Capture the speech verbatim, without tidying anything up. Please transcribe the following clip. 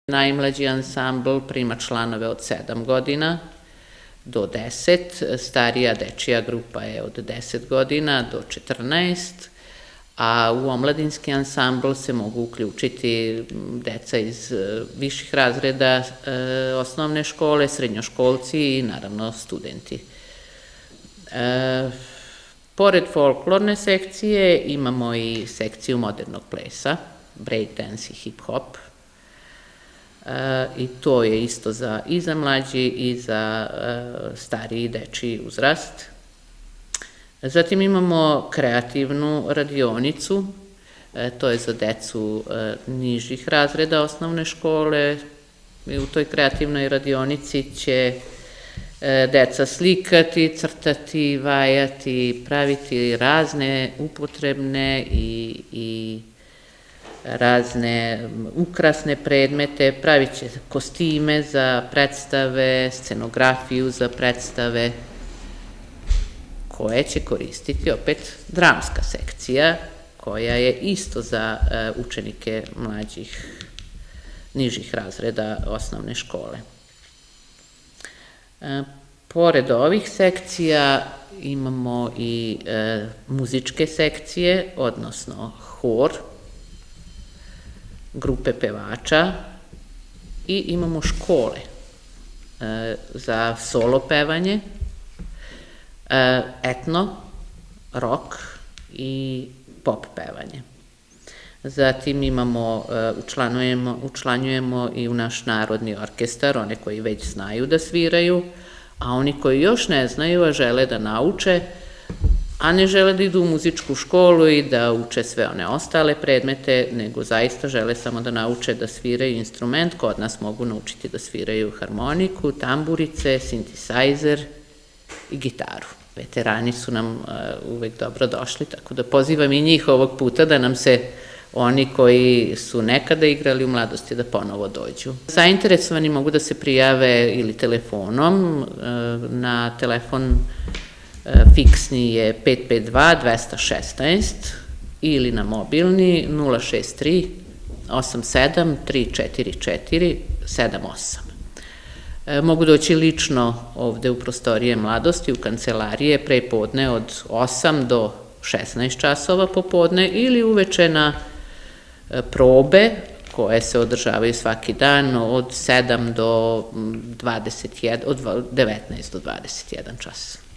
Najmlađi ansambl prima članove od sedam godina do deset, starija dečija grupa je od deset godina do četrnaest, a u omladinski ansambl se mogu uključiti deca iz viših razreda osnovne škole, srednjoškolci i naravno studenti. Pored folklorne sekcije imamo i sekciju modernog plesa, breakdance i hip-hop, i to je isto i za mlađi i za stariji dečiji uzrast. Zatim imamo kreativnu radionicu, to je za decu nižih razreda osnovne škole i u toj kreativnoj radionici će deca slikati, crtati, vajati, praviti razne upotrebne i razne ukrasne predmete, pravit će kostime za predstave, scenografiju za predstave, koje će koristiti opet dramska sekcija, koja je isto za učenike mlađih, nižih razreda osnovne škole. Pored ovih sekcija imamo i muzičke sekcije, odnosno hor, grupe pevača i imamo škole za solo pevanje, etno, rock i pop pevanje. Zatim imamo, učlanjujemo i u naš narodni orkestar, one koji već znaju da sviraju, a oni koji još ne znaju, a žele da nauče, a ne žele da idu u muzičku školu i da uče sve one ostale predmete, nego zaista žele samo da nauče da sviraju instrument. Kod nas mogu naučiti da sviraju harmoniku, tamburice, sintisajzer i gitaru. Veterani su nam uvek dobro došli, tako da pozivam i njih ovog puta da nam se oni koji su nekada igrali u mladosti da ponovo dođu. Zainteresovani mogu da se prijave ili telefonom, na telefon fiksni je pet pet dva dva jedan šest ili na mobilni nula šest tri osam sedam tri četiri četiri sedam osam. Mogu doći lično ovde u prostorije mladosti, u kancelarije, pre podne od osam do šesnaest časova popodne ili uveče na probe koje se održavaju svaki dan od sedam do devetnaest do dvadeset jedan čas.